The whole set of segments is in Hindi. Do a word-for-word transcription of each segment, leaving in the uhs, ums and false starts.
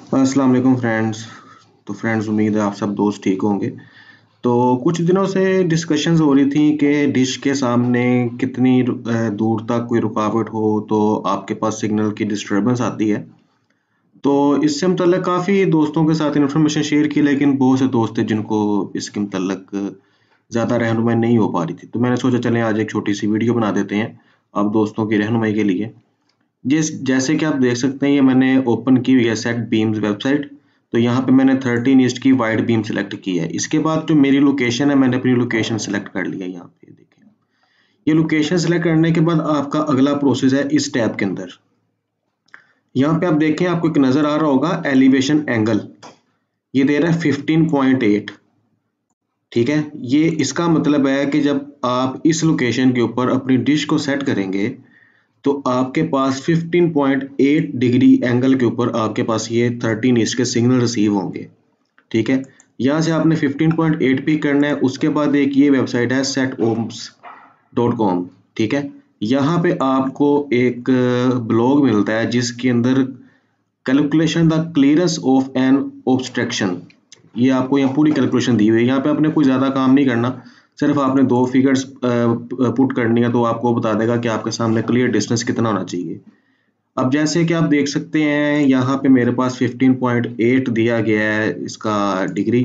अस्सलाम वालेकुम फ्रेंड्स। तो फ्रेंड्स, उम्मीद है आप सब दोस्त ठीक होंगे। तो कुछ दिनों से डिस्कशंस हो रही थी कि डिश के सामने कितनी अ, दूर तक कोई रुकावट हो तो आपके पास सिग्नल की डिस्टरबेंस आती है। तो इससे मुतल्लिक काफ़ी दोस्तों के साथ इन्फॉर्मेशन शेयर की, लेकिन बहुत से दोस्त थे जिनको इसके मुतल्लिक ज़्यादा रहनुमाई नहीं हो पा रही थी। तो मैंने सोचा चलें आज एक छोटी सी वीडियो बना देते हैं आप दोस्तों की रहनुमाई के लिए। जिस जैसे कि आप देख सकते हैं, ये मैंने ओपन की हुई है सेट बीम्स वेबसाइट। तो यहाँ पे मैंने थर्टीन ईस्ट की वाइड बीम सेलेक्ट की है। इसके बाद जो मेरी लोकेशन है, मैंने अपनी लोकेशन सेलेक्ट कर लिया। यहाँ पे देखिए, ये लोकेशन सेलेक्ट करने के बाद आपका अगला प्रोसेस है इस टैब के अंदर। यहाँ पे आप देखें, आपको एक नजर आ रहा होगा एलिवेशन एंगल, ये दे रहा है फिफ्टीन पॉइंट एट। ठीक है, ये इसका मतलब है कि जब आप इस लोकेशन के ऊपर अपनी डिश को सेट करेंगे तो आपके पास fifteen point eight degree angle के ऊपर आपके पास ये थर्टीन ईस्ट के सिग्नल रिसीव होंगे। ठीक है, यहाँ से आपने फिफ्टीन पॉइंट एट पिक करना है। उसके बाद एक ये वेबसाइट है सेट ओम्स डॉट कॉम। ठीक है, यहाँ पे आपको एक ब्लॉग मिलता है जिसके अंदर calculation the clearance of an obstruction, ये आपको यहाँ पूरी कैलकुलेशन दी हुई है। यहाँ पे आपने कोई ज़्यादा काम नहीं करना, सिर्फ आपने दो फिगर्स पुट करनी है तो आपको बता देगा कि आपके सामने क्लियर डिस्टेंस कितना होना चाहिए। अब जैसे कि आप देख सकते हैं, यहाँ पे मेरे पास फिफ्टीन पॉइंट एट दिया गया है इसका डिग्री।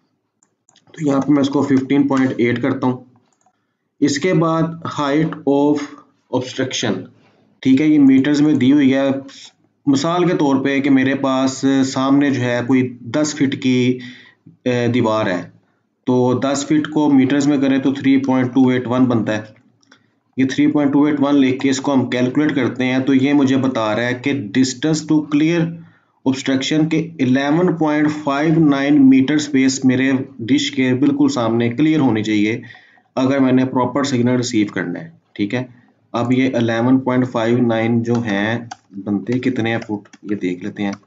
तो यहाँ पे मैं इसको फिफ्टीन पॉइंट एट करता हूँ। इसके बाद हाइट ऑफ ऑब्स्ट्रक्शन, ठीक है, ये मीटर्स में दी हुई है। मिसाल के तौर पे कि मेरे पास सामने जो है कोई दस फीट की दीवार है, तो दस फीट को मीटर्स में करें तो three point two eight one बनता है। ये three point two eight one लिख के इसको हम कैलकुलेट करते हैं तो ये मुझे बता रहा है कि डिस्टेंस टू क्लियर ऑब्स्ट्रक्शन के eleven point five nine metre space मेरे डिश के बिल्कुल सामने क्लियर होनी चाहिए अगर मैंने प्रॉपर सिग्नल रिसीव करना है। ठीक है, अब ये इलेवन पॉइंट फाइव नाइन जो हैं बनते कितने हैं फुट, ये देख लेते हैं।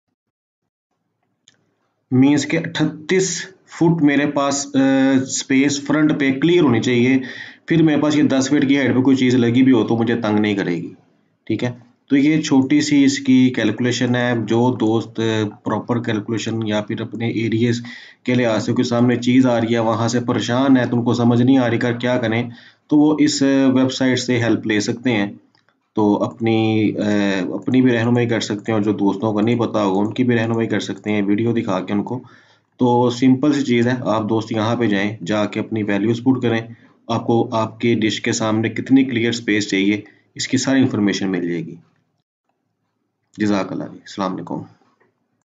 मीन्स के अठतीस फुट मेरे पास स्पेस फ्रंट पे क्लियर होनी चाहिए, फिर मेरे पास ये दस फीट की हाइट पे कोई चीज़ लगी भी हो तो मुझे तंग नहीं करेगी। ठीक है, तो ये छोटी सी इसकी कैलकुलेशन है। जो दोस्त प्रॉपर कैलकुलेशन या फिर अपने एरियाज के लिहाज से कोई सामने चीज़ आ रही है वहाँ से परेशान है, तो उनको समझ नहीं आ रही कर क्या करें, तो वो इस वेबसाइट से हेल्प ले सकते हैं। तो अपनी अपनी भी रहनुमाई कर सकते हैं और जो दोस्तों को नहीं पता होगा उनकी भी रहनुमाई कर सकते हैं वीडियो दिखा के उनको। तो सिंपल सी चीज़ है, आप दोस्त यहाँ पे जाएं, जाके अपनी वैल्यूज पुट करें, आपको आपकी डिश के सामने कितनी क्लियर स्पेस चाहिए इसकी सारी इंफॉर्मेशन मिल जाएगी। जज़ाकल्लाह जी, अस्सलाम वालेकुम।